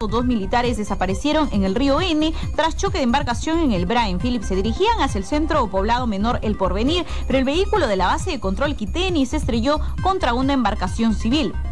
2 militares desaparecieron en el río N tras choque de embarcación en el Brian Phillips. Se dirigían hacia el centro poblado menor El Porvenir, pero el vehículo de la base de control Quiteni se estrelló contra una embarcación civil.